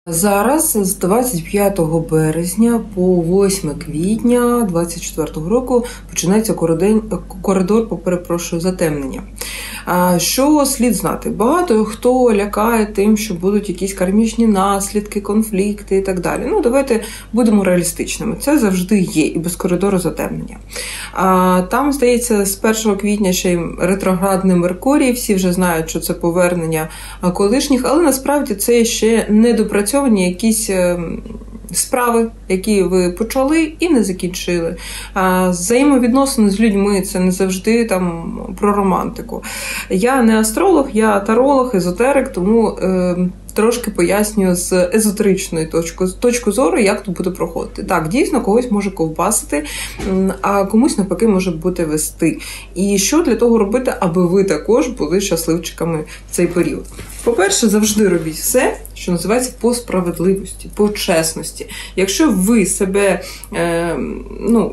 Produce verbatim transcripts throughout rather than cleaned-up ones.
Зараз з двадцять п'ятого березня по восьме квітня двадцять четвертого року починається коридор, перепрошую, затемнення. Що слід знати? Багато хто лякає тим, що будуть якісь кармічні наслідки, конфлікти і так далі. Ну, давайте будемо реалістичними. Це завжди є і без коридору затемнення. Там, здається, з першого квітня ще й ретроградний Меркурій, всі вже знають, що це повернення колишніх, але насправді це ще недопрацьовані якісь справи, які ви почали і не закінчили. Взаємовідносини з людьми – це не завжди там про романтику. Я не астролог, я таролог, езотерик, тому е, трошки пояснюю з езотеричної точки, точки зору, як тут буде проходити. Так, дійсно, когось може ковбасити, а комусь, навпаки, може бути вести. І що для того робити, аби ви також були щасливчиками в цей період? По-перше, завжди робіть все, що називається по справедливості, по чесності. Якщо ви себе, е, ну,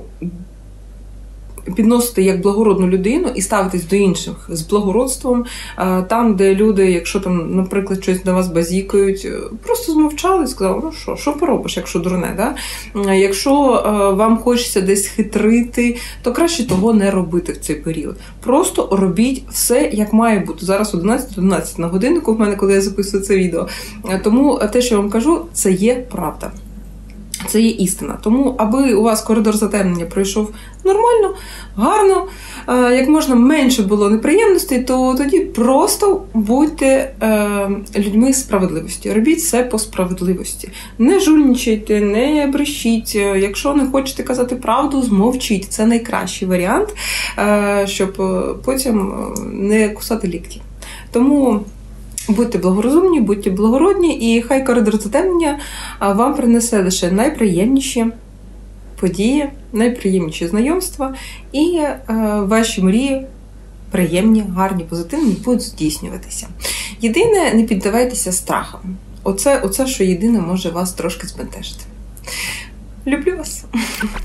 підносите як благородну людину і ставитесь до інших з благородством, там, де люди, якщо там, наприклад, щось на вас базікають, просто змовчали і сказали, ну що, що поробиш, якщо дурне, да? Якщо вам хочеться десь хитрити, то краще того не робити в цей період. Просто робіть все, як має бути. Зараз одинадцята одинадцять на годиннику в мене, коли я записую це відео. Тому те, що я вам кажу, це є правда. Це є істина. Тому, аби у вас коридор затемнення пройшов нормально, гарно, як можна менше було неприємностей, то тоді просто будьте е, людьми справедливості. Робіть все по справедливості. Не жульничайте, не брешіть. Якщо не хочете казати правду, змовчіть. Це найкращий варіант, е, щоб потім не кусати лікті. Тому будьте благорозумні, будьте благородні, і хай коридор затемнення вам принесе лише найприємніші події, найприємніші знайомства, і е, ваші мрії приємні, гарні, позитивні будуть здійснюватися. Єдине, не піддавайтеся страхам. Оце, оце, що єдине може вас трошки збентежити. Люблю вас!